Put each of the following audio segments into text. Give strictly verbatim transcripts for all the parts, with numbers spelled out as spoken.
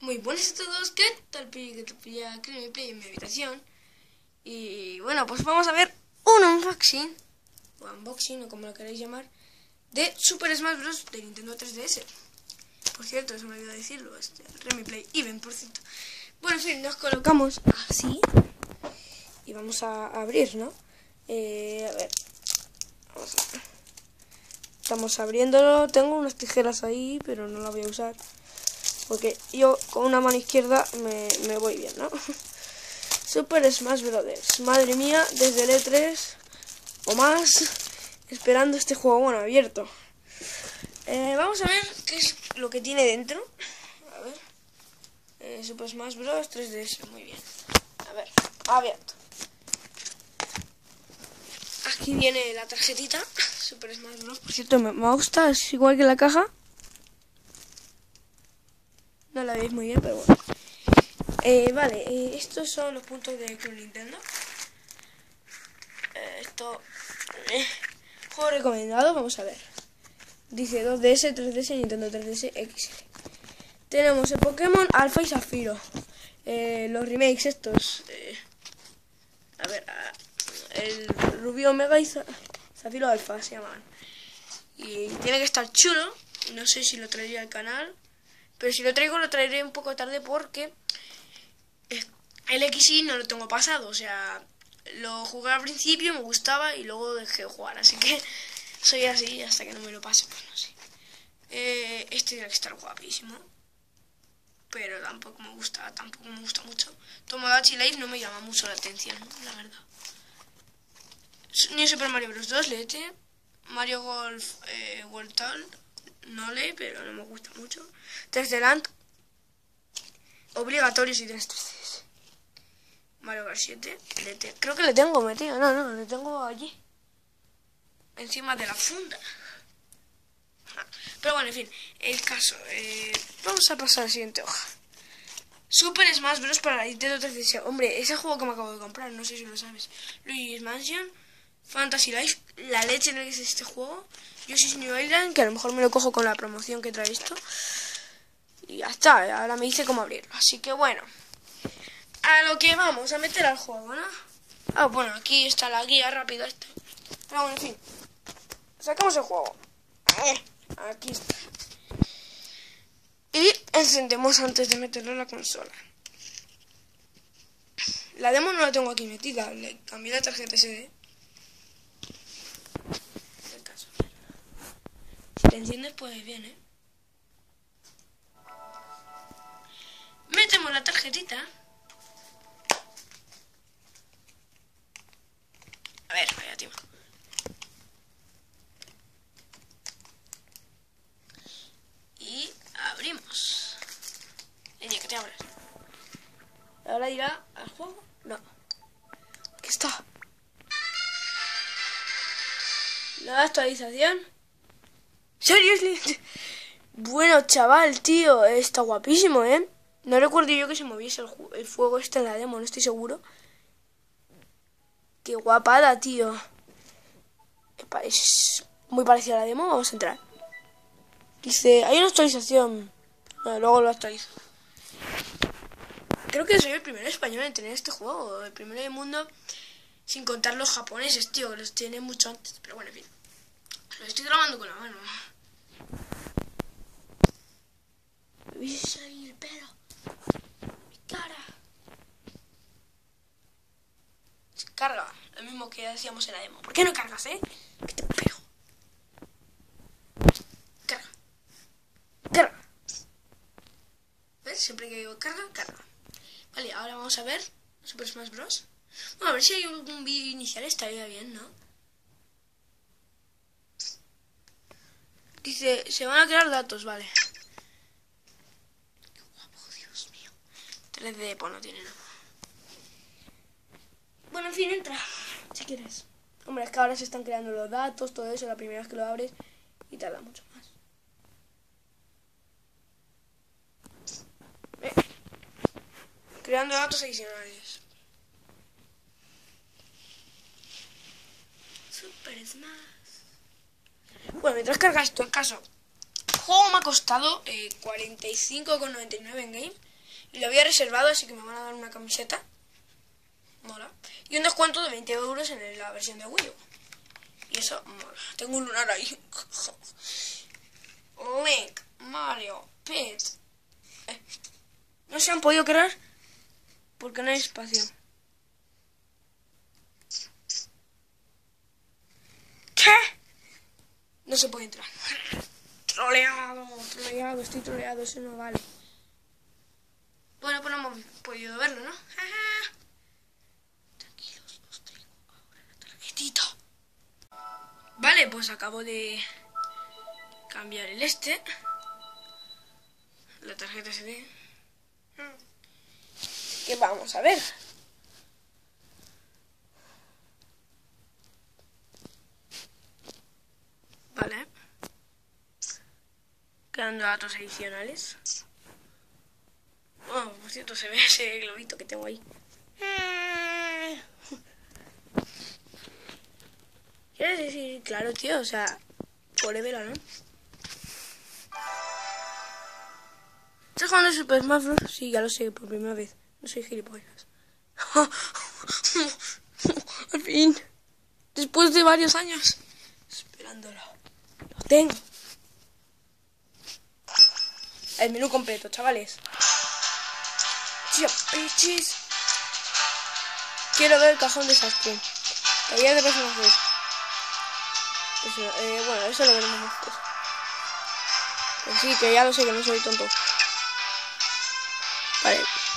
Muy buenas a todos, ¿qué tal? Que te pilla Play en mi habitación. Y bueno, pues vamos a ver un unboxing, o unboxing, o como lo queréis llamar, de Super Smash Bros. De Nintendo tres D S. Por cierto, se me olvidó decirlo, este, el Replay Event, por cierto. Bueno, en fin, nos colocamos así y vamos a abrir, ¿no? Eh, a ver, vamos a ver. Estamos abriéndolo, tengo unas tijeras ahí, pero no las voy a usar. Porque yo con una mano izquierda me, me voy bien, ¿no? Super Smash Bros. Madre mía, desde el E tres o más, esperando este juego, bueno, abierto. Eh, vamos a ver qué es lo que tiene dentro. A ver. Eh, Super Smash Bros. tres D S, muy bien. A ver, abierto. Aquí viene la tarjetita. Super Smash Bros. Por cierto, me, me gusta, es igual que la caja. No la veis muy bien, pero bueno. Eh, vale, eh, estos son los puntos de Club Nintendo. Eh, esto... Eh, juego recomendado, vamos a ver. Dice dos D S, tres D S, Nintendo tres D S, X L. Tenemos el Pokémon Alpha y Zafiro. Eh, los remakes estos. Eh, a ver, el Rubio Omega y Zafiro Alpha se llaman. Y tiene que estar chulo. No sé si lo traería al canal. Pero si lo traigo, lo traeré un poco tarde porque el X Y no lo tengo pasado. O sea, lo jugué al principio, me gustaba y luego dejé de jugar. Así que soy así hasta que no me lo pase, pues no sé. Eh, este tiene que estar guapísimo. Pero tampoco me gusta, tampoco me gusta mucho. Tomodachi Life no me llama mucho la atención, ¿no? La verdad. Ni Super Mario Bros. dos, leete. Mario Golf eh, World Tour. No lee, pero no me gusta mucho. tres D Land. Obligatorio si tienes tres D S. Mario Kart siete. Creo que le tengo metido. No, no, le tengo allí. Encima de la funda. Pero bueno, en fin. El caso. Eh, vamos a pasar a la siguiente hoja. Super Smash Bros. Para la Nintendo tres D S. Hombre, ese juego que me acabo de comprar. No sé si lo sabes. Luigi's Mansion. Fantasy Life. La leche en el que es este juego. Yoshi's New Island, que a lo mejor me lo cojo con la promoción que trae esto. Y ya está, ahora me dice cómo abrirlo. Así que bueno, a lo que vamos a meter al juego, ¿no? Ah, bueno, aquí está la guía rápida esta. Pero bueno, en fin. Sacamos el juego. Aquí está. Y encendemos antes de meterlo en la consola. La demo no la tengo aquí metida, le cambié la tarjeta ese de. Si te enciendes, pues bien, ¿eh? Metemos la tarjetita. A ver, vaya tío. Y abrimos. Leña, que te abras. Ahora irá al juego. No. Aquí está. La actualización. Seriously. Bueno, chaval, tío. Está guapísimo, ¿eh? No recuerdo yo que se moviese el, el fuego este en la demo, no estoy seguro. Qué guapada, tío. Es muy parecida a la demo. Vamos a entrar. Dice, hay una actualización. Bueno, luego lo actualizo. Creo que soy el primero español en tener este juego. El primero del mundo, sin contar los japoneses, tío, que los tienen mucho antes. Pero bueno, en fin. Lo estoy grabando con la mano. Me voy a salir el pelo. Mi cara. Se carga. Lo mismo que hacíamos en la demo. ¿Por qué no cargas, eh? Que te pego. Carga. Carga. ¿Ves? Siempre que digo carga, carga. Vale, ahora vamos a ver Super Smash Bros. Bueno, a ver si hay algún vídeo inicial, estaría bien, ¿no? Dice, se van a crear datos, vale. Qué guapo, Dios mío. tres D, pues no tiene nada. Bueno, en fin, entra, si quieres. Hombre, es que ahora se están creando los datos, todo eso, la primera vez que lo abres y tarda mucho más. Eh. Creando datos adicionales. Super Smash. Bueno, mientras cargas esto, el caso. El juego me ha costado eh, cuarenta y cinco con noventa y nueve en game. Y lo había reservado, así que me van a dar una camiseta. Mola. Y un descuento de veinte euros en la versión de Wii U. Y eso mola. Tengo un lunar ahí. Link, Mario, Pit. Eh. No se han podido crear porque no hay espacio. ¿Qué? No se puede entrar. Troleado, troleado, estoy troleado, eso no vale. Bueno, pues no hemos podido verlo, ¿no? Tranquilos, os traigo ahora la tarjetita. Vale, pues acabo de cambiar el este. La tarjeta S D. ¿Qué vamos a ver? Vale. Quedando datos adicionales. Oh, por cierto, se ve ese globito que tengo ahí. ¿Quieres decir? Claro, tío, o sea, forever, ¿no? ¿Estás jugando Super Smash Bros? Sí, ya lo sé, por primera vez. No soy gilipollas. Al fin. Después de varios años. Esperándolo. Lo tengo. El menú completo, chavales. Tío, pichis. Quiero ver el cajón de desastre. Todavía de próxima vez. Eso, eh, bueno, eso lo veremos después. Pues sí, que ya lo sé, que no soy tonto. Vale.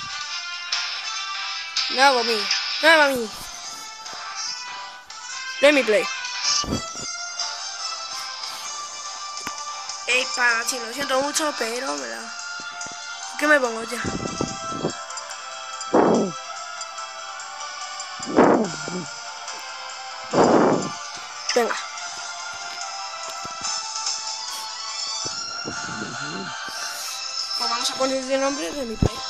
Nada para mí. Nada para mí. Let me play. Ey, para, sí, lo siento mucho, pero me la... ¿Qué me pongo ya? Venga. Pues vamos a poner de nombre de mi play.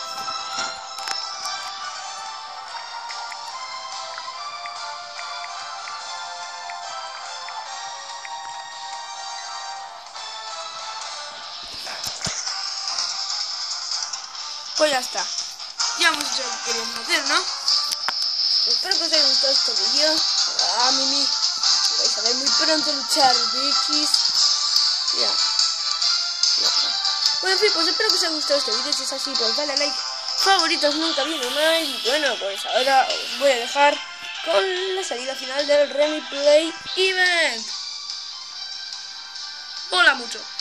Pues ya está. Ya hemos hecho lo que queríamos hacer, ¿no? Espero que os haya gustado este vídeo. Ah, Mimi. Vais a ver muy pronto luchar bichis. Ya. Ya está. Bueno, en fin, pues espero que os haya gustado este vídeo. Si es así, pues dale a like. Favoritos nunca viene mal. Y bueno, pues ahora os voy a dejar con la salida final del Remy Play Event. Mola mucho.